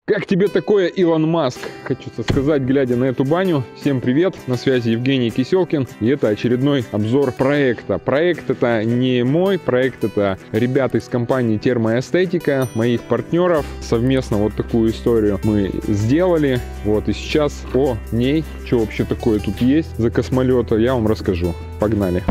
Как тебе такое, Илон Маск? Хочу сказать, глядя на эту баню. Всем привет, на связи Евгений Киселкин. И это очередной обзор проекта. Проект это не мой, проект это ребята из компании Термоэстетика, моих партнеров. Совместно вот такую историю мы сделали. Вот и сейчас о ней, что вообще такое тут есть за космолета, я вам расскажу. Погнали.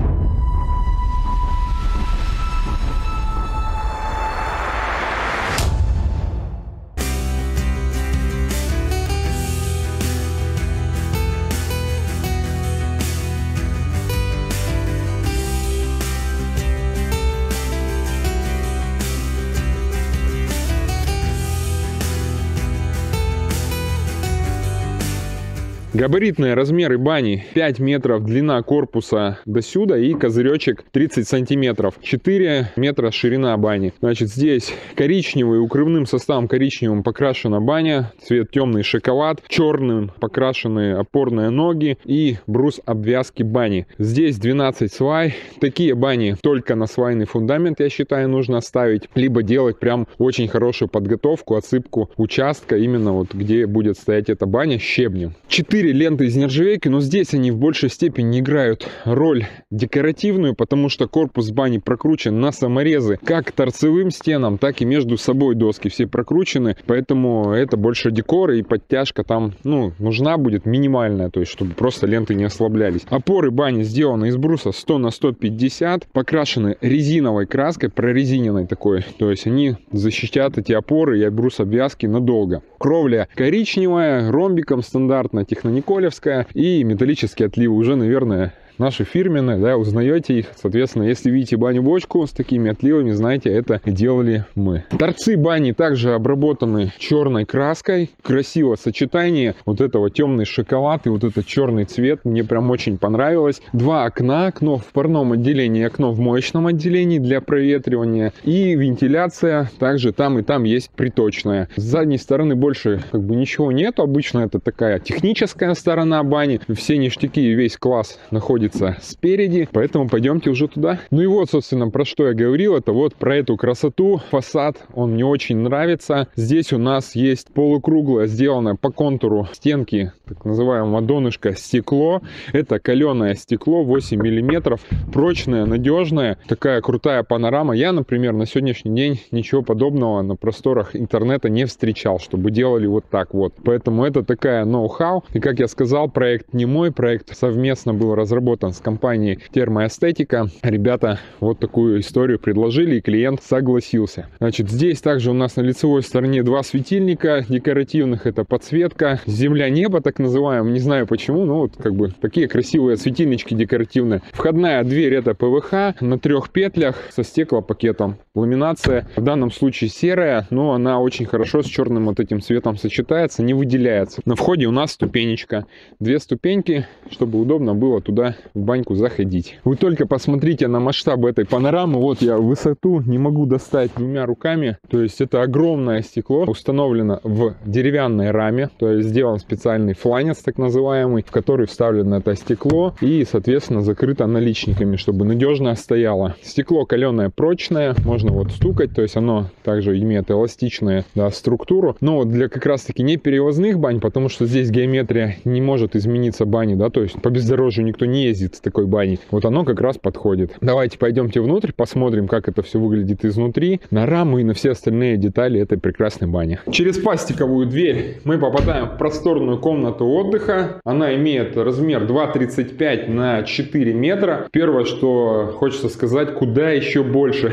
Габаритные размеры бани: 5 метров длина корпуса до сюда и козыречек 30 сантиметров, 4 метра ширина бани. Значит, здесь коричневый, укрывным составом коричневым покрашена баня, цвет темный шоколад, черным покрашены опорные ноги и брус обвязки бани. Здесь 12 свай. Такие бани только на свайный фундамент, я считаю, нужно ставить, либо делать прям очень хорошую подготовку, отсыпку участка, именно вот где будет стоять эта баня, щебнем. 4 ленты из нержавейки, но здесь они в большей степени играют роль декоративную, потому что корпус бани прокручен на саморезы как к торцевым стенам, так и между собой доски все прокручены, поэтому это больше декор, и подтяжка там, нужна будет минимальная, то есть чтобы просто ленты не ослаблялись. Опоры бани сделаны из бруса 100 на 150, покрашены резиновой краской, прорезиненной такой, то есть они защитят эти опоры и брус обвязки надолго. Кровля коричневая, ромбиком стандартно, технониколевская, и металлические отливы уже, наверное, наши фирменные, да, узнаете их. Соответственно, если видите баню-бочку с такими отливами, знаете, это делали мы. Торцы бани также обработаны черной краской. Красиво сочетание вот этого темный шоколад и вот этот черный цвет. Мне прям очень понравилось. 2 окна. Окно в парном отделении, окно в моечном отделении для проветривания. И вентиляция также там и там есть приточная. С задней стороны больше ничего нету. Обычно это такая техническая сторона бани. Все ништяки и весь класс находится спереди, поэтому пойдемте уже туда. Ну и вот, собственно, про что я говорил, это вот про эту красоту. Фасад, он мне очень нравится. Здесь у нас есть полукруглое, сделанное по контуру стенки, так называемое донышко, стекло. Это каленое стекло, 8 миллиметров, прочное, надежное, такая крутая панорама. Я, например, на сегодняшний день ничего подобного на просторах интернета не встречал, чтобы делали вот так вот. Поэтому это такая ноу-хау. И, как я сказал, проект не мой, проект совместно был разработан с компанией Термоэстетика. Ребята вот такую историю предложили, и клиент согласился. Значит, здесь также у нас на лицевой стороне 2 светильника декоративных. Это подсветка земля-небо, так называемая. Не знаю почему, но вот такие красивые светильнички декоративные. Входная дверь это ПВХ на 3 петлях со стеклопакетом. Ламинация в данном случае серая, но она очень хорошо с черным вот этим цветом сочетается, не выделяется. На входе у нас ступенечка. 2 ступеньки, чтобы удобно было туда в баньку заходить. Вы только посмотрите на масштаб этой панорамы. Вот я высоту не могу достать 2 руками. То есть это огромное стекло, установлено в деревянной раме. То есть сделан специальный фланец, так называемый, в который вставлено это стекло и, соответственно, закрыто наличниками, чтобы надежно стояло. Стекло каленое, прочное, можно вот стукать, то есть оно также имеет эластичную структуру. Но вот для как раз таки не перевозных бань, потому что здесь геометрия не может измениться бани, да, то есть по бездорожью никто не ездит с такой баней. Вот оно как раз подходит. Давайте пойдемте внутрь, посмотрим, как это все выглядит изнутри, на раму и на все остальные детали этой прекрасной бани. Через пластиковую дверь мы попадаем в просторную комнату отдыха. Она имеет размер 2,35 на 4 метра. Первое, что хочется сказать, куда еще больше.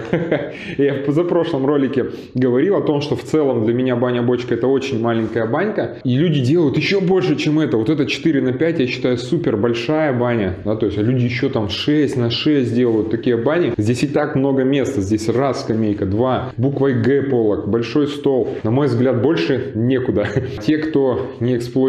Я в позапрошлом ролике говорил о том, что в целом для меня баня-бочка это очень маленькая банька. И люди делают еще больше, чем это. Вот это 4 на 5, я считаю, супер большая баня. Да, то есть люди еще там 6 на 6 делают такие бани. Здесь и так много места. Здесь раз скамейка, 2, буквой Г полок, большой стол. На мой взгляд, больше некуда. Те, кто не эксплуатировали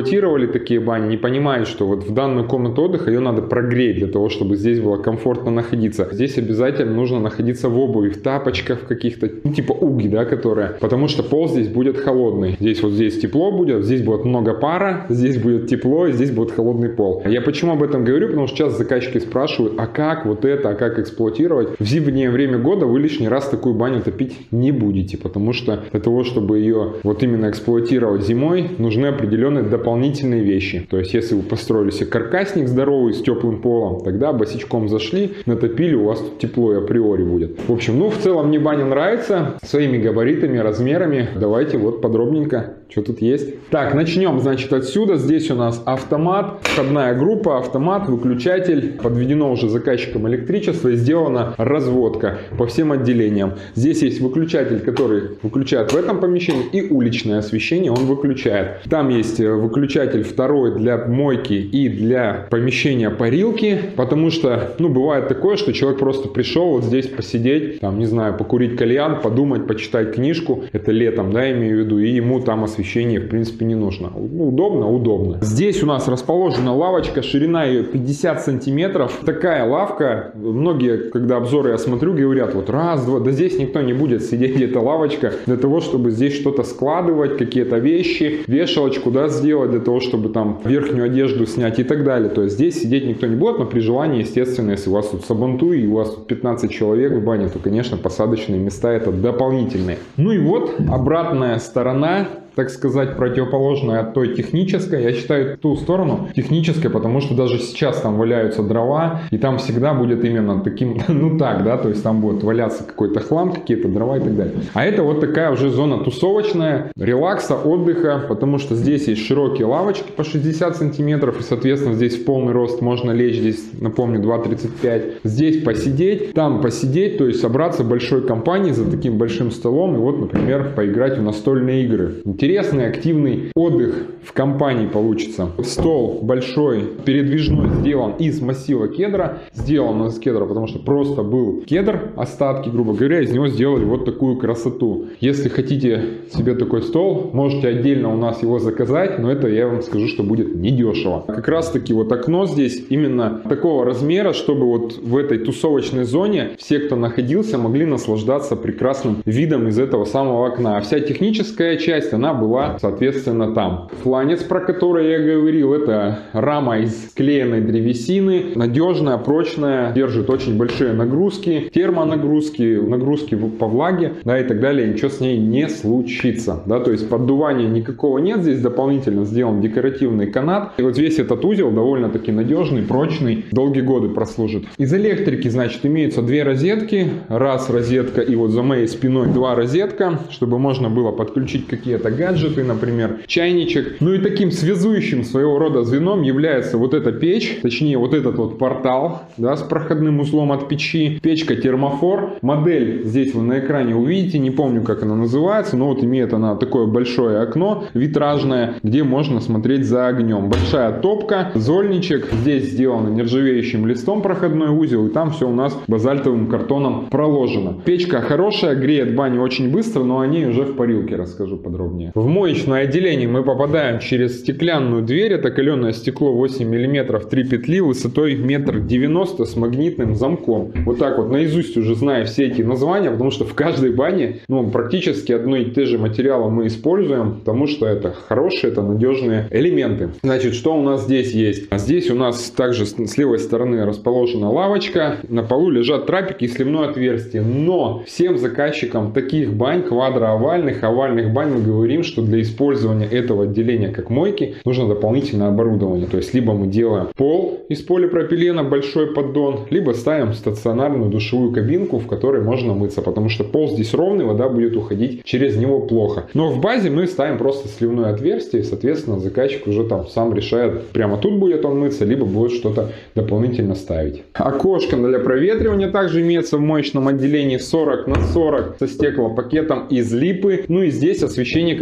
строили такие бани, не понимали, что вот в данную комнату отдыха ее надо прогреть для того, чтобы здесь было комфортно находиться. Здесь обязательно нужно находиться в обуви, в тапочках в каких-то, ну, типа уги, да, которые, потому что пол здесь будет холодный. Здесь тепло будет, здесь будет много пара, здесь будет тепло, и здесь будет холодный пол. Я почему об этом говорю? Потому что сейчас заказчики спрашивают, а как вот это, а как эксплуатировать? В зимнее время года вы лишний раз такую баню топить не будете, потому что для того, чтобы ее вот именно эксплуатировать зимой, нужны определенные дополнительные вещи. То есть, если вы построили себе каркасник здоровый с теплым полом, тогда босичком зашли, натопили, у вас тут тепло и априори будет. В общем, ну, в целом мне баня нравится, своими габаритами, размерами. Давайте вот подробненько, что тут есть. Так, начнем, значит, отсюда. Здесь у нас автомат, входная группа, автомат, выключатель. Подведено уже заказчиком электричество и сделана разводка по всем отделениям. Здесь есть выключатель, который выключает в этом помещении, и уличное освещение он выключает. Там есть выключатель второй для мойки и для помещения парилки, потому что, ну, бывает такое, что человек просто пришел вот здесь посидеть, там, не знаю, покурить кальян, подумать, почитать книжку, это летом, да, имею в виду, и ему там освещение, в принципе, не нужно. Ну, удобно, удобно. Здесь у нас расположена лавочка, ширина ее 50 сантиметров. Такая лавка, многие, когда обзоры я смотрю, говорят, вот раз, два, да здесь никто не будет сидеть, эта лавочка, для того, чтобы здесь что-то складывать, какие-то вещи, вешалочку, да, сделать, для того, чтобы там верхнюю одежду снять и так далее. То есть здесь сидеть никто не будет, но при желании, естественно, если у вас тут сабантуй и у вас тут 15 человек в бане, то, конечно, посадочные места это дополнительные. Ну и вот обратная сторона, так сказать, противоположная от той технической. Я считаю ту сторону технической, потому что даже сейчас там валяются дрова, и там всегда будет именно таким, ну так, да, то есть там будет валяться какой-то хлам, какие-то дрова и так далее. А это вот такая уже зона тусовочная, релакса, отдыха, потому что здесь есть широкие лавочки по 60 сантиметров, и, соответственно, здесь в полный рост можно лечь, здесь, напомню, 2,35. Здесь посидеть, там посидеть, то есть собраться большой компанией за таким большим столом, и вот, например, поиграть в настольные игры. Интересный, активный отдых в компании получится. Стол большой, передвижной, сделан из массива кедра. Сделан из кедра, потому что просто был кедр, остатки, грубо говоря, из него сделали вот такую красоту. Если хотите себе такой стол, можете отдельно у нас его заказать, но это я вам скажу, что будет недешево. Как раз таки вот окно здесь именно такого размера, чтобы вот в этой тусовочной зоне все, кто находился, могли наслаждаться прекрасным видом из этого самого окна. А вся техническая часть, она была, соответственно, там. Фланец, про который я говорил, это рама из склеенной древесины, надежная, прочная, держит очень большие нагрузки, термонагрузки, нагрузки по влаге, да, и так далее, ничего с ней не случится, да, то есть поддувания никакого нет, здесь дополнительно сделан декоративный канат, и вот весь этот узел довольно-таки надежный, прочный, долгие годы прослужит. Из электрики, значит, имеются две розетки, раз розетка и вот за моей спиной два розетка, чтобы можно было подключить какие-то гаджеты, например, чайничек. Ну и таким связующим своего рода звеном является вот эта печь, точнее вот этот вот портал, да, с проходным узлом от печи. Печка термофор. Модель здесь вы на экране увидите, не помню, как она называется, но вот имеет она такое большое окно витражное, где можно смотреть за огнем. Большая топка, зольничек. Здесь сделан нержавеющим листом проходной узел, и там все у нас базальтовым картоном проложено. Печка хорошая, греет баню очень быстро, но о ней уже в парилке расскажу подробнее. В моечное отделение мы попадаем через стеклянную дверь. Это каленое стекло 8 мм, 3 петли, высотой 1,90 м с магнитным замком. Вот так вот наизусть уже знаю все эти названия, потому что в каждой бане, ну, практически одно и те же материалы мы используем, потому что это хорошие, это надежные элементы. Значит, что у нас здесь есть? Здесь у нас также с левой стороны расположена лавочка, на полу лежат трапики и сливное отверстие. Но всем заказчикам таких бань, квадроовальных, овальных бань, мы говорим, что для использования этого отделения как мойки нужно дополнительное оборудование. То есть либо мы делаем пол из полипропилена, большой поддон, либо ставим стационарную душевую кабинку, в которой можно мыться, потому что пол здесь ровный, вода будет уходить через него плохо. Но в базе мы ставим просто сливное отверстие, и, соответственно, заказчик уже там сам решает, прямо тут будет он мыться, либо будет что-то дополнительно ставить. Окошко для проветривания также имеется в моечном отделении 40 на 40 со стеклопакетом из липы. Ну и здесь освещение, как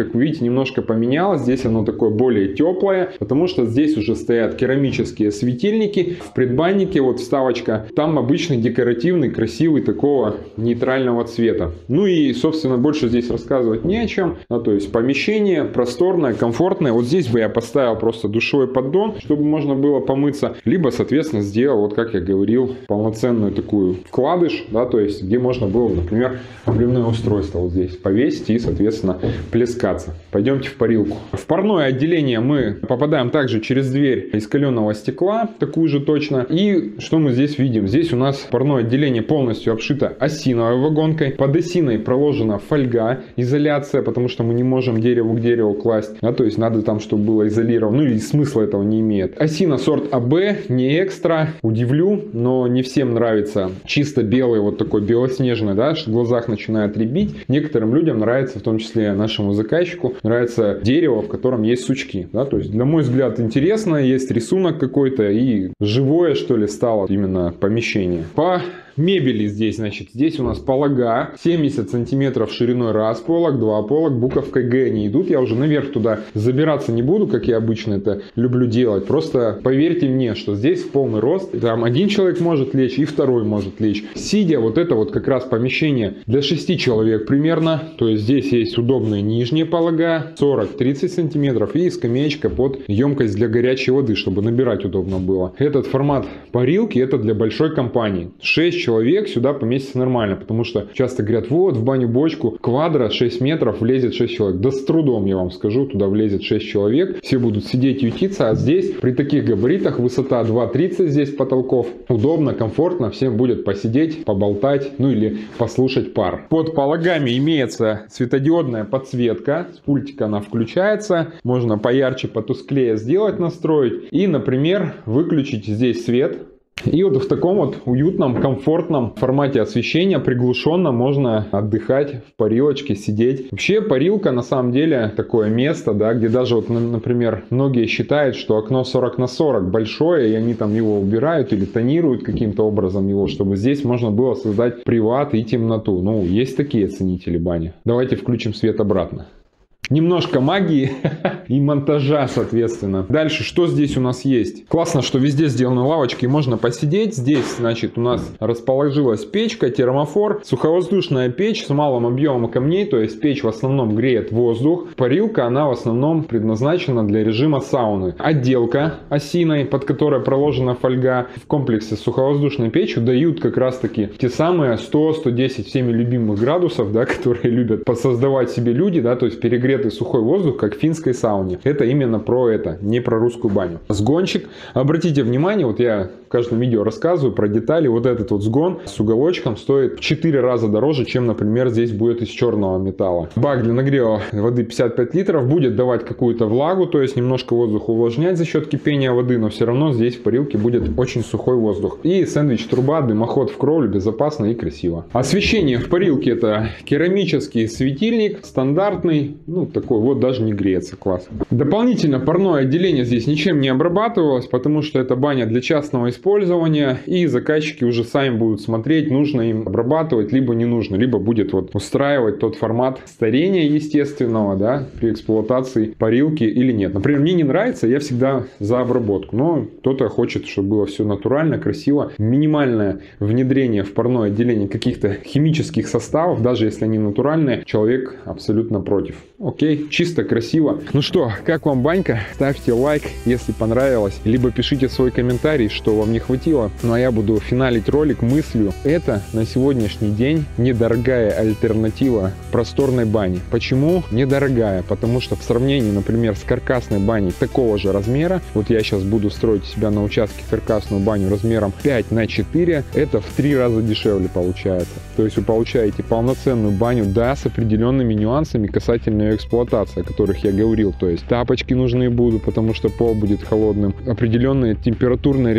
как вы видите, немножко поменялось. Здесь оно такое более теплое, потому что здесь уже стоят керамические светильники. В предбаннике вот вставочка, там обычный декоративный, красивый, такого нейтрального цвета. Ну и, собственно, больше здесь рассказывать не о чем. То есть помещение просторное, комфортное. Вот здесь бы я поставил просто душевой поддон, чтобы можно было помыться. Либо, соответственно, сделал, вот как я говорил, полноценную такую вкладыш, да, то есть где можно было, например, обливное устройство вот здесь повесить и, соответственно, плескаться. Пойдемте в парилку. В парное отделение мы попадаем также через дверь из каленого стекла, такую же точно. И что мы здесь видим? Здесь у нас парное отделение полностью обшито осиновой вагонкой. Под осиной проложена фольга, изоляция, потому что мы не можем дерево к дереву класть. Да, то есть надо там, чтобы было изолировано. Ну или смысла этого не имеет. Осина сорт АБ, не экстра. Удивлю, но не всем нравится чисто белый, вот такой белоснежный, да, что в глазах начинает рябить. Некоторым людям нравится, в том числе нашему заказчику, нравится дерево, в котором есть сучки. Да, то есть, на мой взгляд, интересно, есть рисунок какой-то и живое, что ли, стало именно помещение. По мебели здесь, значит, здесь у нас полога 70 сантиметров шириной раз полог, 2 полог, буковкой Г они идут. Я уже наверх туда забираться не буду, как я обычно это люблю делать. Просто поверьте мне, что здесь в полный рост. Там один человек может лечь и второй может лечь. Сидя, вот это вот как раз помещение для 6 человек примерно. То есть здесь есть удобные нижние полога 40-30 сантиметров и скамеечка под емкость для горячей воды, чтобы набирать удобно было. Этот формат парилки это для большой компании. 6 человек сюда поместится нормально, потому что часто говорят, вот в баню-бочку квадро 6 метров влезет 6 человек. Да с трудом, я вам скажу, туда влезет 6 человек, все будут сидеть и ютиться, а здесь при таких габаритах высота 2,30 здесь потолков, удобно, комфортно, всем будет посидеть, поболтать, ну или послушать пар. Под пологами имеется светодиодная подсветка, с пультика она включается, можно поярче, потусклее сделать, настроить и, например, выключить здесь свет. И вот в таком вот уютном, комфортном формате освещения, приглушенно можно отдыхать в парилочке, сидеть. Вообще парилка на самом деле такое место, да, где даже вот, например, многие считают, что окно 40 на 40 большое, и они там его убирают или тонируют каким-то образом его, чтобы здесь можно было создать приват и темноту. Ну, есть такие ценители бани. Давайте включим свет обратно. Немножко магии и монтажа, соответственно. Дальше, что здесь у нас есть? Классно, что везде сделаны лавочки, можно посидеть. Здесь, значит, у нас расположилась печка, термофор, суховоздушная печь с малым объемом камней, то есть печь в основном греет воздух. Парилка, она в основном предназначена для режима сауны. Отделка осиной, под которой проложена фольга, в комплексе с суховоздушной печью дают как раз-таки те самые 100-110 всеми любимых градусов, да, которые любят посоздавать себе люди, да, то есть перегретый сухой воздух, как в финской сауне. Это именно про это, не про русскую баню. Сгончик. Обратите внимание, вот я в каждом видео рассказываю про детали. Вот этот вот сгон с уголочком стоит в 4 раза дороже, чем, например, здесь будет из черного металла. Бак для нагрева воды 55 литров будет давать какую-то влагу, то есть немножко воздух увлажнять за счет кипения воды, но все равно здесь в парилке будет очень сухой воздух. И сэндвич-труба, дымоход в кровлю, безопасно и красиво. Освещение в парилке это керамический светильник, стандартный, ну такой вот, даже не греется, класс. Дополнительно парное отделение здесь ничем не обрабатывалось, потому что это баня для частного использования, и заказчики уже сами будут смотреть, нужно им обрабатывать, либо не нужно, либо будет вот устраивать тот формат старения естественного, да, при эксплуатации парилки или нет. Например, мне не нравится, я всегда за обработку, но кто-то хочет, чтобы было все натурально, красиво. Минимальное внедрение в парное отделение каких-то химических составов, даже если они натуральные, человек абсолютно против. Окей, чисто, красиво. Ну что, как вам банька? Ставьте лайк, если понравилось, либо пишите свой комментарий, что вам не хватило. Ну а я буду финалить ролик мыслью. Это на сегодняшний день недорогая альтернатива просторной бане. Почему недорогая? Потому что в сравнении, например, с каркасной баней такого же размера, вот я сейчас буду строить у себя на участке каркасную баню размером 5 на 4, это в 3 раза дешевле получается. То есть вы получаете полноценную баню, да, с определенными нюансами касательно ее эксплуатации, о которых я говорил. То есть тапочки нужны будут, потому что пол будет холодным. Определенные температурные режимы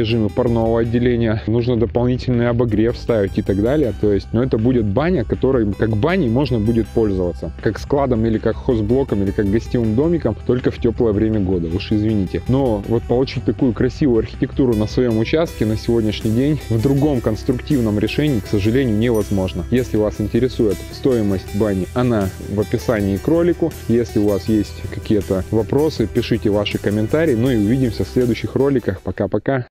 парного отделения, нужно дополнительный обогрев ставить и так далее. То есть, но это будет баня, которой как баней можно будет пользоваться. Как складом или как хозблоком или как гостевым домиком, только в теплое время года. Уж извините. Но вот получить такую красивую архитектуру на своем участке на сегодняшний день в другом конструктивном решении, к сожалению, невозможно. Если вас интересует стоимость бани, она в описании к ролику. Если у вас есть какие-то вопросы, пишите ваши комментарии. Ну и увидимся в следующих роликах. Пока-пока.